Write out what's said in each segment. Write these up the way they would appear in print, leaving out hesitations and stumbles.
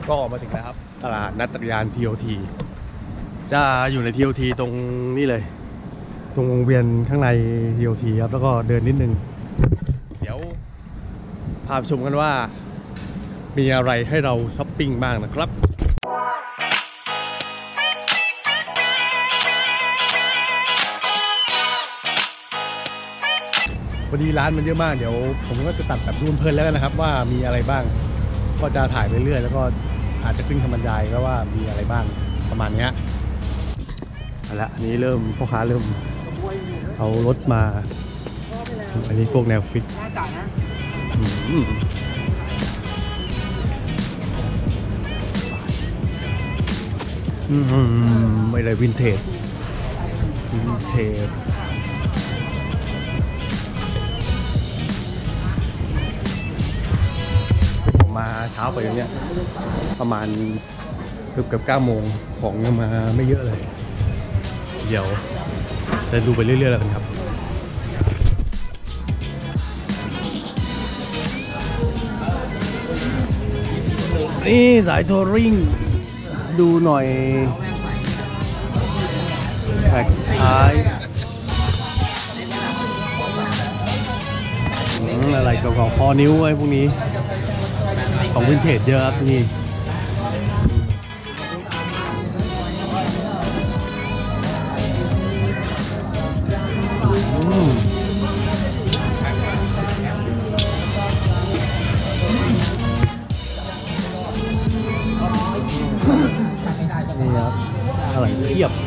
ก็ออกมาถึงแล้วครับตลาดนัดจักรยาน TOT จะอยู่ใน TOT ตรงนี้เลยตรงวงเวียนข้างใน TOT ครับแล้วก็เดินนิดนึงเดี๋ยวพาไปชมกันว่ามีอะไรให้เราช้อปปิ้งบ้างนะครับพอดีร้านมันเยอะมากเดี๋ยวผมก็จะตัดแบบรูปเพลินแล้วกันนะครับว่ามีอะไรบ้างก็จะถ่ายไปเรื่อยแล้วก็อาจจะขึ้นคำบรรยายก็ว่ามีอะไรบ้างประมาณนี้เอาละอันนี้เริ่มพ่อค้าเริ่มเอารถมาอันนี้พวกแนวฟิกไม่เลยวินเทจมาเช้าไปอย่างเนี้ยประมาณเกือบ9 โมงของยังมาไม่เยอะเลยเดี๋ยวจะดูไปเรื่อยๆแล้วกันครับนี่สายทัวริงดูหน่อยแท็กท้ายอะไรเก่าๆคอนิ้วไว้พวกนี้ของวินเทจเยอะครับที่นี่นี่ครับอะไรเทียบ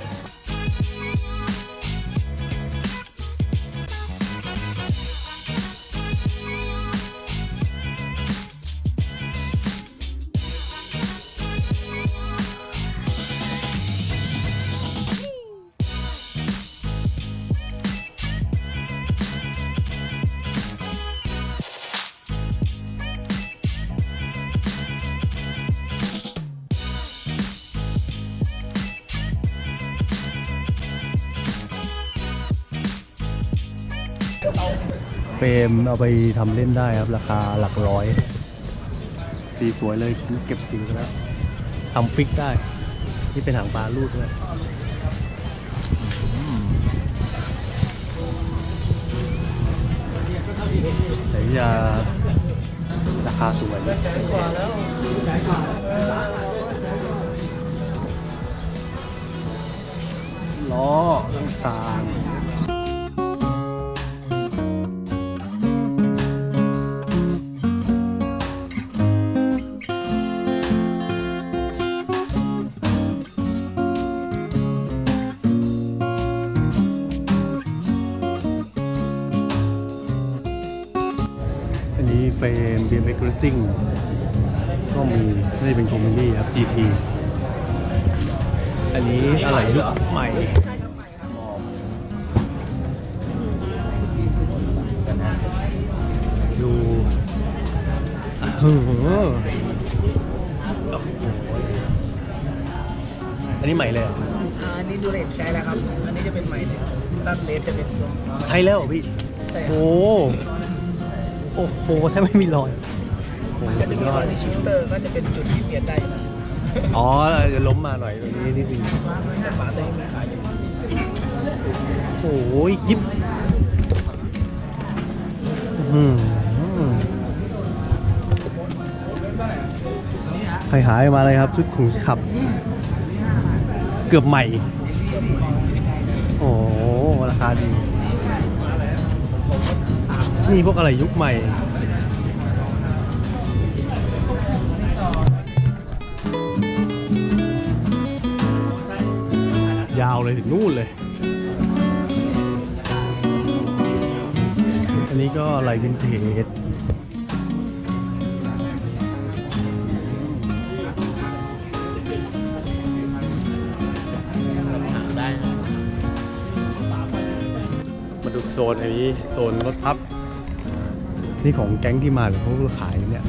เฟรมเอาไปทำเล่นได้ครับราคาหลักร้อยสีสวยเลยเก็บสีแล้วทำฟิกได้ที่เป็นหางปลาลูกด้วยแต่จะราคาสวยล้อต่างเฟรม BMX Racing ก็มีนี่เป็นคอมมิลี่ครับ GT อันนี้อะไรยุคใหม่ดูอันนี้ใหม่เลยอันนี้ดูเลทใช้แล้วครับอันนี้จะเป็นใหม่เลยตัดเลทจะเป็นใช้แล้วพี่โอ้โหแทบไม่มีรอยจะมีรอยในชิปเตอร์ก็จะเป็นจุดที่เปลี่ยนได้นะอ๋อจะล้มมาหน่อยตรงนี้นิดนึงฝาตัวนี้ขายอยู่โอ้ยยิบหายมาเลยครับชุดของขับเกือบใหม่โอ้ราคาดีนี่พวกอะไรยุคใหม่ยาวเลยถึงนู่นเลยอันนี้ก็อะไรวินเทจมาดูโซนอันนี้โซนรถพับนี่ของแก๊งที่มาหรือเขาขายเนี่ย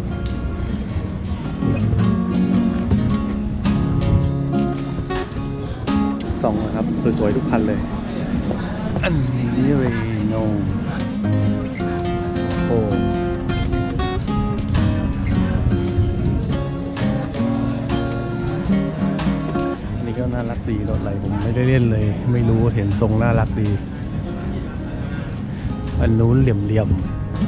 ส่องนะครับสวยๆทุกคันเลยอันนี้เรโน่โอ้รักดีรถอะไรผมไม่ได้เล่นเลย ไม่รู้เห็นทรงน่ารักดีอันนู้นเหลี่ยม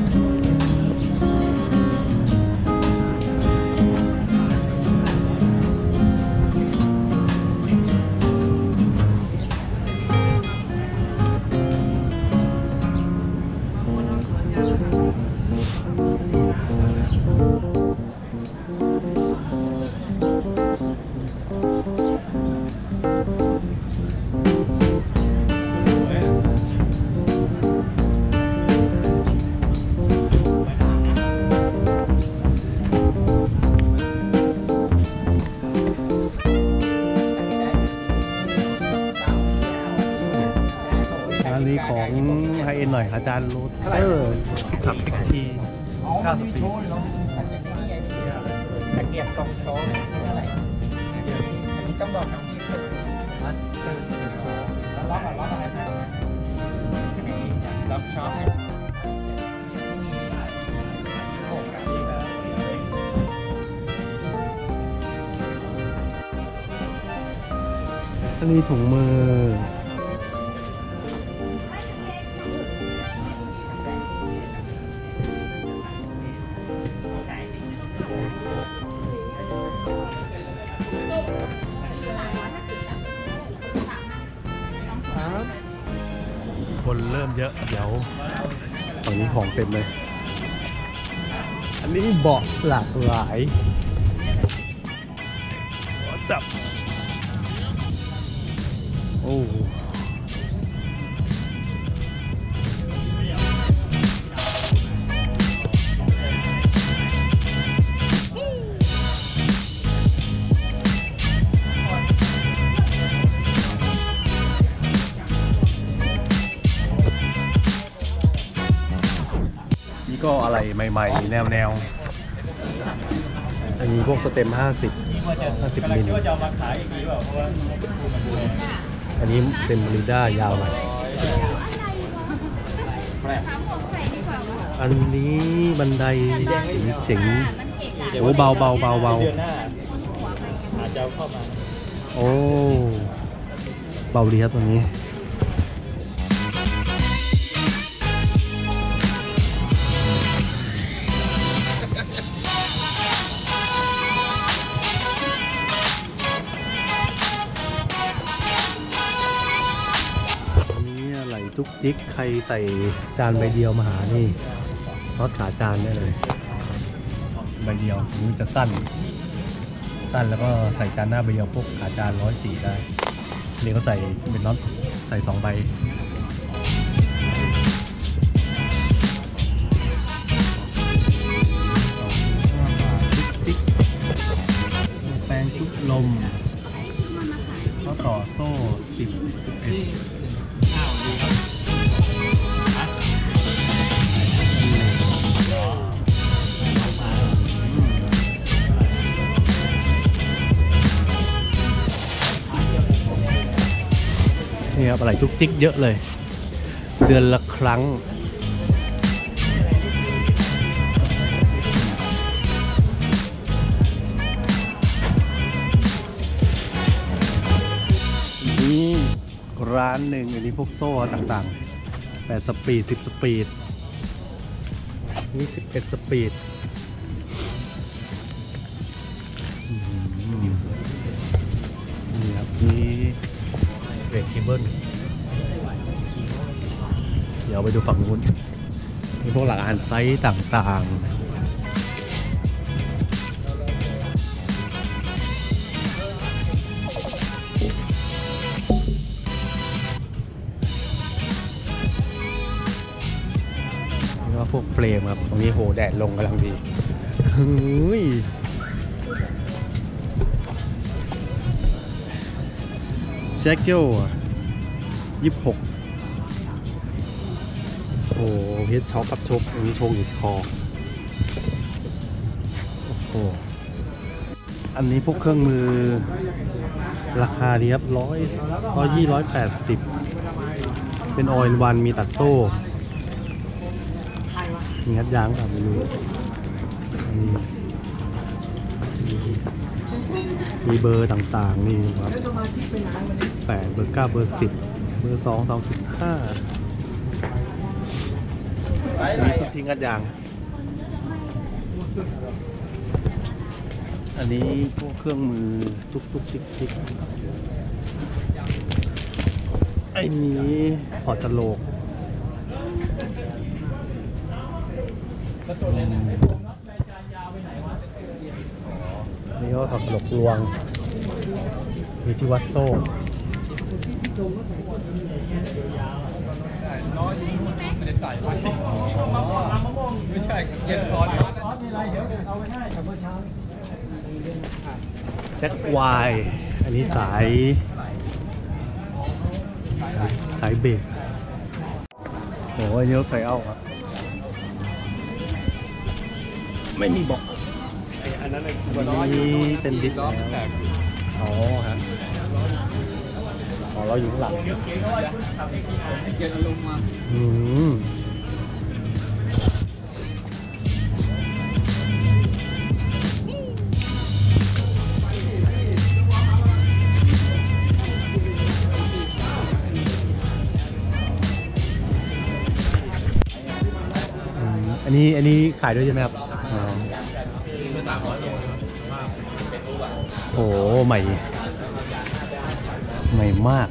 อันนี้ของไฮเอ็นหน่อยอาจารย์โรเตอร์ขับที9 สปีดตะเกียบ2 ช้อนเท่าไหร่อันนี้ต้องบอกน้องที่แล้วล็อกอะไรนะล็อกช็อคอันนี้ถุงมือคนเริ่มเยอะเดี๋ยวฝั่งนี้ของเต็มเลยอันนี้เบาะหลากหลายจับโอ้นี่ก็อะไรใหม่ๆแนวอันนี้พวกสเต็ม50 มิลอันนี้เป็นมาริด้ายาวหน่อยอันนี้บันไดเจ๋งโอ้เบาโอ้เบาดีครับตัวนี้ทุกจิ๊กใครใส่จานใบเดียวมาหานี่น็อตขาจานได้เลยใบเดียวมันจะสั้นแล้วก็ใส่จานหน้าใบเดียวพวกขาจาน104ได้นี่ก็ใส่เป็นน็อตใส่2 ใบจิ๊กแปรงชุบลมข้อต่อโซ่10 11นี่ครับอะไรจุกจิกเยอะเลยเดือนละครั้งนี่ร้านหนึ่งอันนี้พวกโซ่ต่างๆ8 สปีด10 สปีดนี่11 สปีดนี่ครับนี่เบรกเคเบิลเดี๋ยวไปดูฝั่งนู้นมีพวกหลักอาหารไซส์ต่างๆนี่ก็พวกเฟรมครับตรงนี้โหแดดลงกำลังดีแจ็คเกิล26โอ้เพชรช็อคกับชกอันนี้โชว์อยู่คอโอ้โหอันนี้พวกเครื่องมือราคาดีครับ180เป็นออยล์วันมีตัดโซ่มีงัดยางแบบไม่รู้มีเบอร์ต่างๆนี่ครับ8 เบอร์ 9 เบอร์ 10 เบอร์ 2 2.5มีทุกทิ้งกันอย่างอันนี้พวกเครื่องมือทุกๆทิกไอ้นี้พอร์ตกะโหลกนี่ก็ถอดกะโหลกลวงมีที่วัดโซ่ไม่ใช่เย็นร้อนมีอะไรเดี๋ยวเอาไว้ให้กับเมื่อเช้าแจ็ควายอันนี้สายเบรกโอ้ยเยอะไฟเอาครับไม่มีบอกอันนั้นนี่เป็นดิสแล้วอ๋อฮะอ๋อเราอยู่ข้างหลังอันนี้ขายด้วยใช่ไหมครับโอ้ใหม่มาก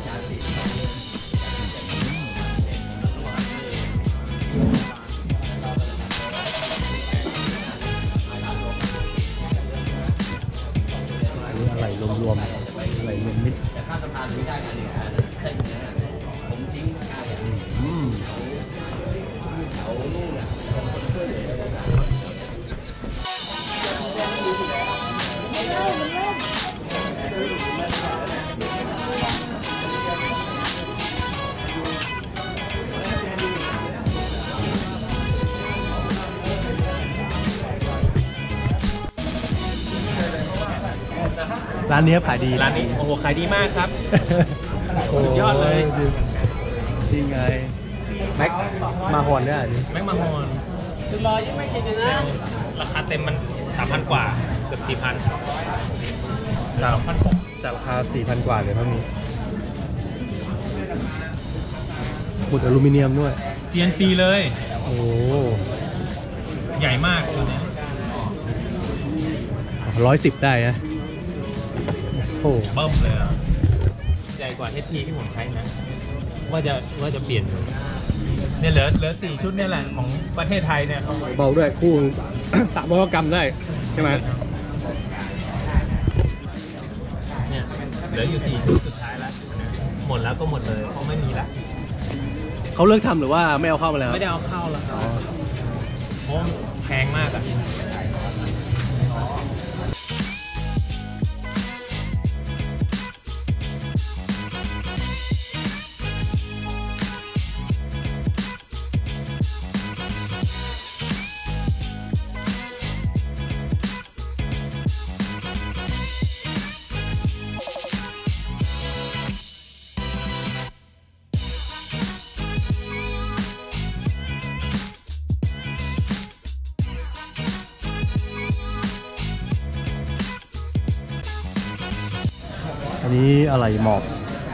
อะไรรวมอะไรรวมมิดร้านนี้ขายดีร้านนี้โอ้โหขายดีมากครับสุดยอดเลยจริงไงแม็กมาฮอนเนี่ยแม็กมาฮอนคือรอยังไม่จริงนะราคาเต็มมัน 3,000 กว่าเกือบ 4,000 2,600 จากราคา 4,000 กว่าเลยเท่านี้หมุดอลูมิเนียมด้วย CNC เลยโอ้ใหญ่มากตัวนี้ 110ได้นะโอ้เบิ่มเลยอ่ะใหญ่กว่า HT ที่ผมใช้นะว่าจะเปลี่ยนเนี่ยเหลือ4 ชุดเนี่ยแหละของประเทศไทยเนี่ยเบาด้วยคู่ 300 กรัมได้ใช่ไหมเนี่ยเหลืออยู่4 ชุดสุดท้ายแล้วหมดแล้วก็หมดเลยเพราะไม่มีละเขาเลิกทำหรือว่าไม่เอาเข้ามาแล้วไม่ได้เอาเข้าแล้วครับเพราะแพงมากอ่ะอันนี้อะไรหมอบ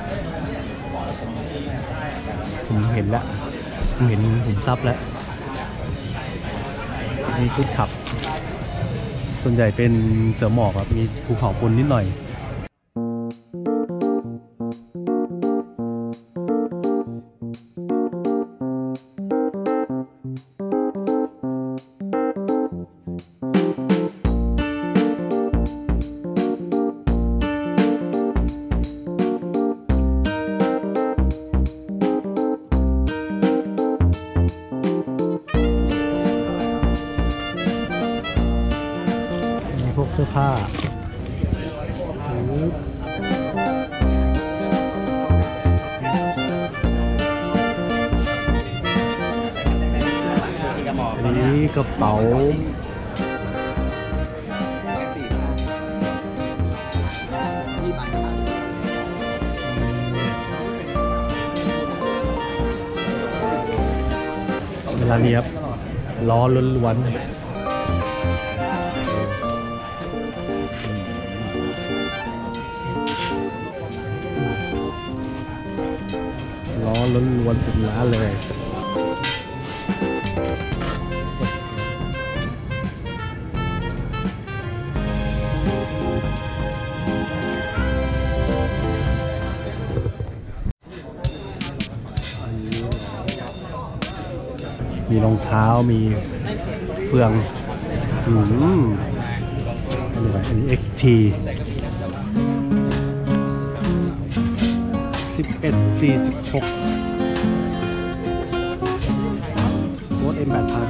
ผมเห็นแล้วผมซับแล้วมีชุดขับส่วนใหญ่เป็นเสือหมอบครับมีภูเขาปูนนิดหน่อยพวกเสื้อผ้าอันนี้กระเป๋าเวลานี้ครับล้อล้วนๆล้วนๆเป็นร้านเลยมีรองเท้ามีเฟืองอันนี้ XT 1146โค้ด M8,000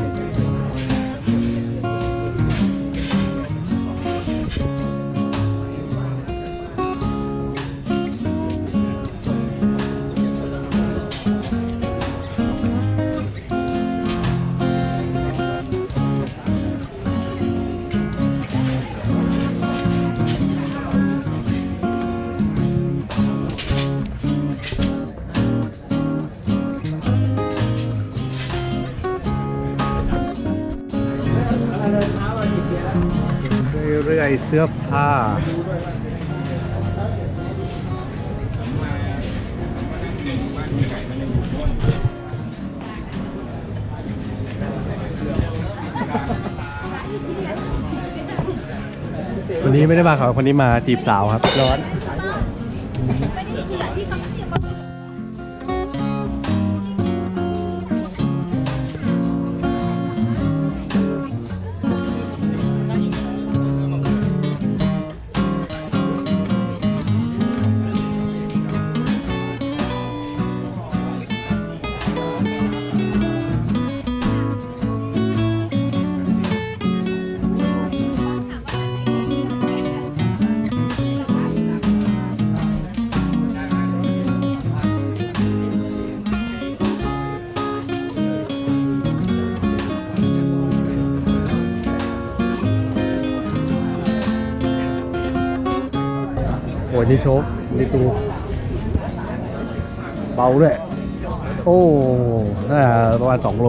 เรื่อยๆเสื้อผ้าวันนี้ไม่ได้มาครับคนนี้มาจีบสาวครับร้อน โอ้ยนี่โชคนี่ตูเบาด้วยโอ้น่าประมาณ2 โล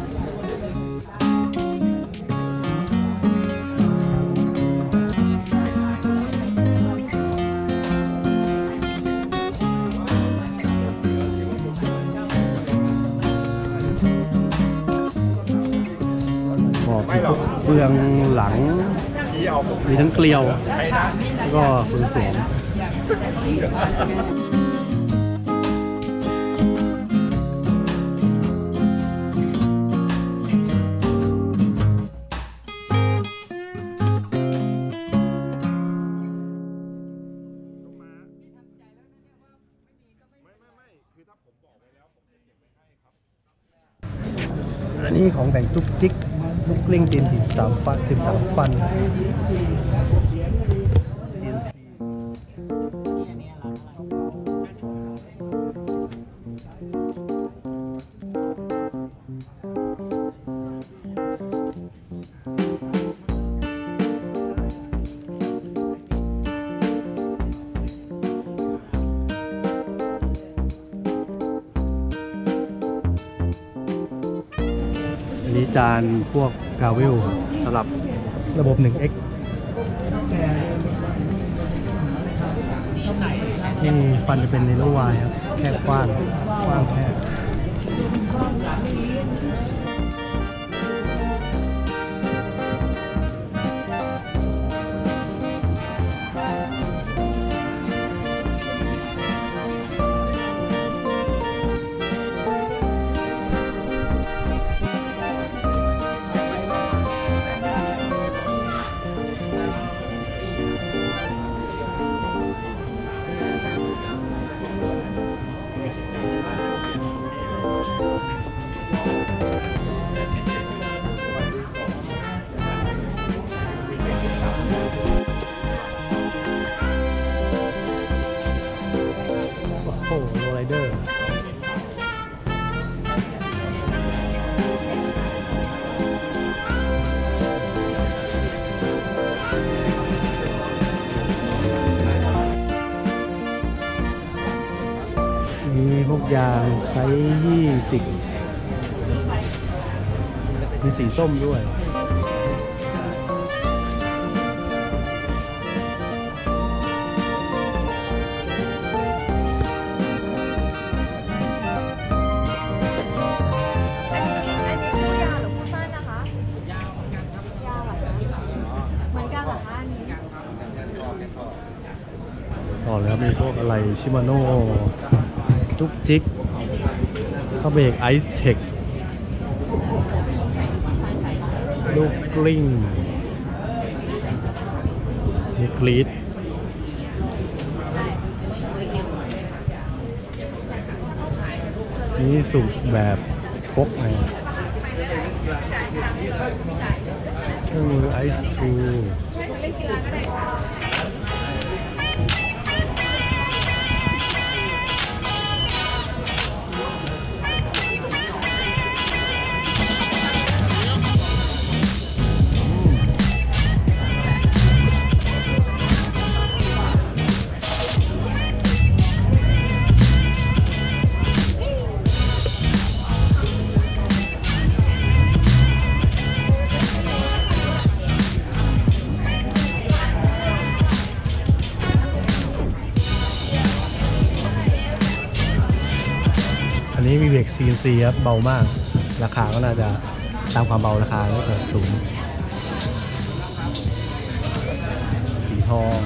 เฟืองหลังมีทั้งเกลียวแล้วก็เฟืองเสียงอันนี้ของแต่งจุกจิกลูกเล่งตีน13 ฟันอันนี้จานพวกกาเวลสำหรับระบบ 1x นี่ฟันจะเป็นเนโรวายครับแคบกว้างแคบโอ้โหโรลไรเดอร์มีพวกยางใช้20มีสีส้มด้วยต่อเลยครับมีพวกอะไรชิมาโน่จุกจิกข้าวเบรกไอซ์เทคลูกกลิ้งมีกรีดนี่สุกแบบพกไงเครื่องมือไอซ์ทูอันนี้มีเบรก CNC ครับเบามากราคาก็น่าจะตามความเบาราคาก็จะสูงสีทอง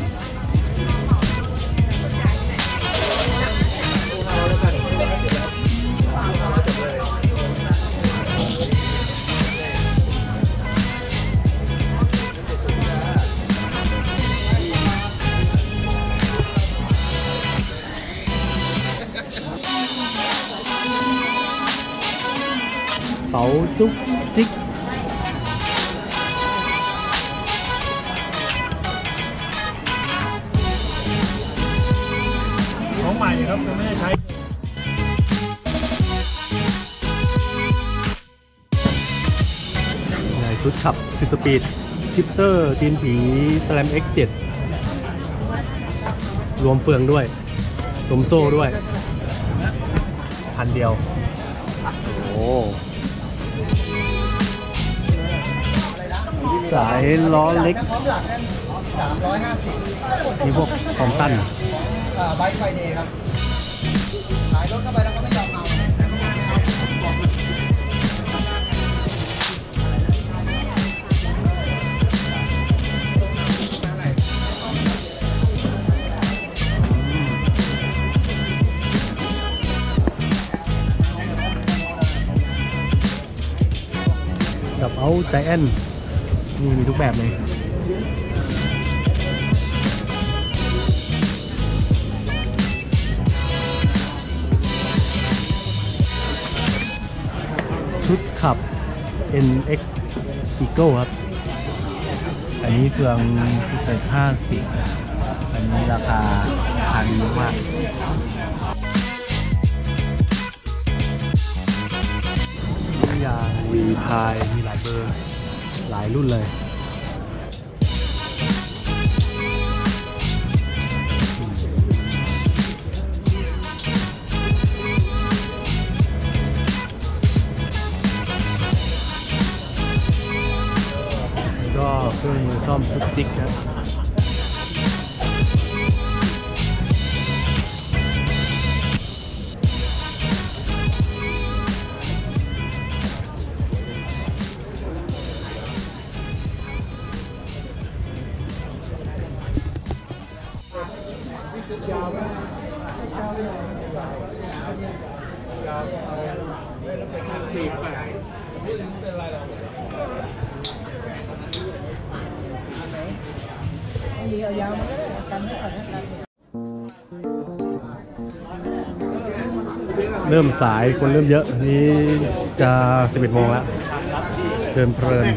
เป๋าจุกจิกของใหม่ครับจะไม่ได้ใช้ในชุดขับสปีดชิปเตอร์ตีนผีสแลม X7 รวมเฟืองด้วยรวมโซ่ด้วยพันเดียวโอ้สายล้อเล็กพร้อมหลักนั้น350 มีพวกคอมตันไบค์ไฟเดย์ครับขายรถเข้าไปแล้วก็ไม่ยอมเอากับเอาใจแอนนี่มีทุกแบบเลยชุดขับ NX Eagle ครับอันนี้เฟือง50อันนี้ราคาดีมากยางวีพายมีหลายเบอร์หลายรุ่นเลยก็เครื่องมือซ่อมทุกติ๊กนะเริ่มสายคนเริ่มเยอะนี้จะ11 โมงแล้วเดินเพลิน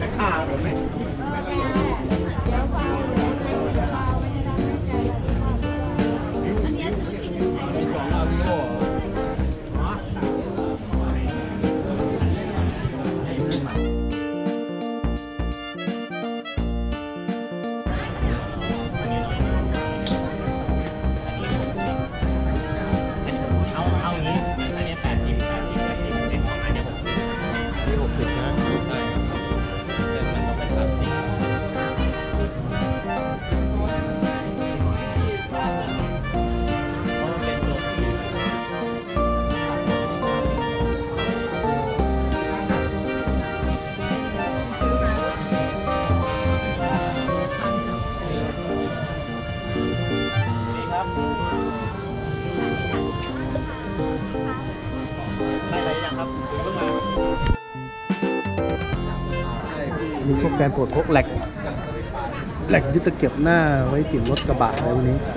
แฟนโปรดพกแหลกยึดตะเกียบหน้าไว้ติดรถกระบะอะไรพวกนี้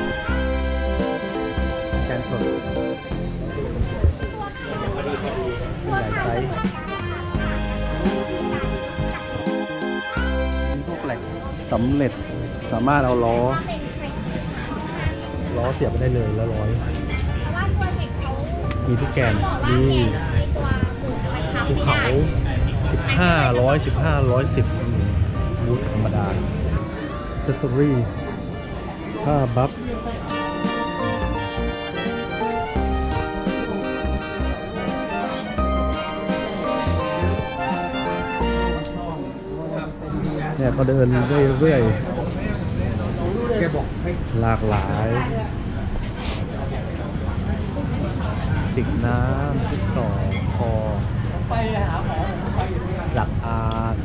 แฟนโปรดใหญ่ไซส์มีพวกแหลกสำเร็จสามารถเอาล้อเสียบไปได้เลยแล้วร้อยมีทุกแกนมีภูเขา15 110บูธธรรมดาเซสซอรี่ผ้าบัฟเนี่ยก็เดินเรื่อยๆหลากหลายติ่งน้ำติดต่อคอหลักอาน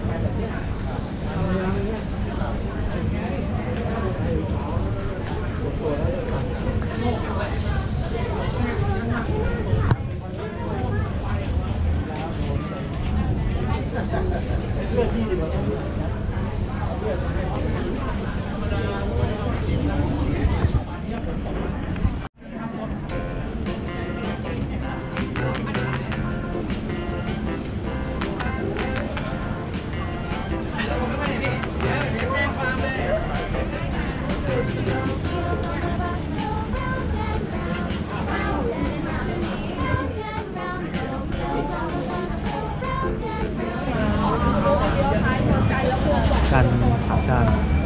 การ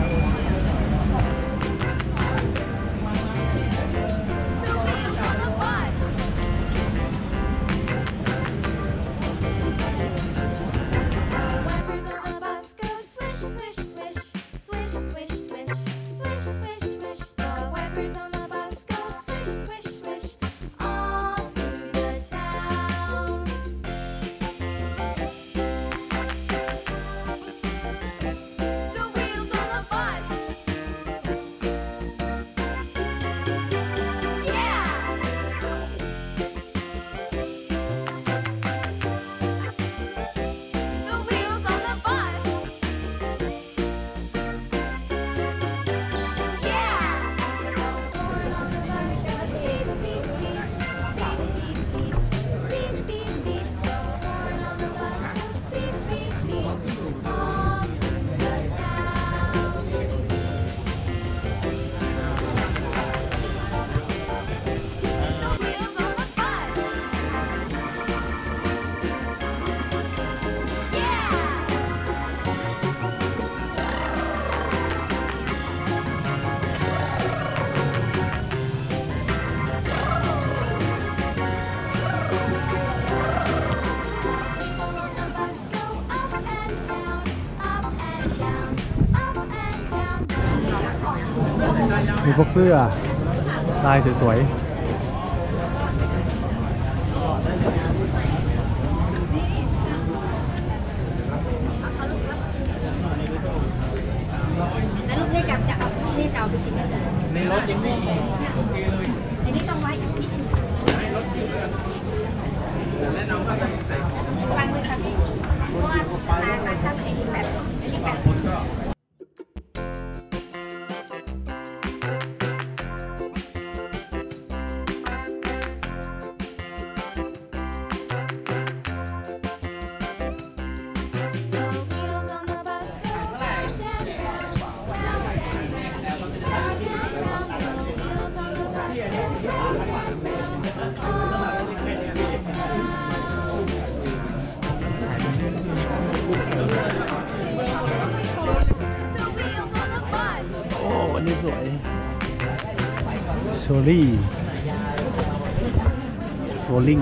มีพวกเสื้อลายสวยๆในรถยังไม่โอเคเลยอันนี้ต้องไว้อีกนิดนึงแนะนำว่าใส่ของวางเลยค่ะพี่เพราะว่าตาช่างไอ้นี่แบบคนก็โอ้อันนี้สวยโชลี่โชลิ่ง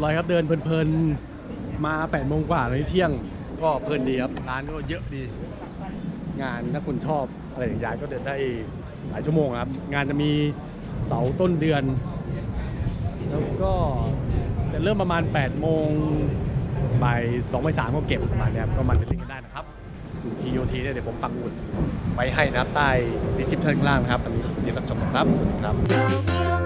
ร้อยครับเดินเพลินๆมา8 โมงกว่าเลยเที่ยงก็เพลินดีครับร้านก็เยอะดีงานถ้าคุณชอบอะไรอย่างนี้ก็เดินได้หลายชั่วโมงครับงานจะมีเสาร์ต้นเดือนแล้วก็จะเริ่มประมาณ8 โมงบ่าย2 บ่าย 3ก็เก็บประมาณนี้ครับก็มาเล่นกันได้นะครับอยู่ที่โยทีเนี่ยเดี๋ยวผมปักหมุดไว้ให้นะครับใต้ดีสคริปชั่นข้างล่างนะครับตอนนี้เดี๋ยวรับชมกันครับสวัสดีครับ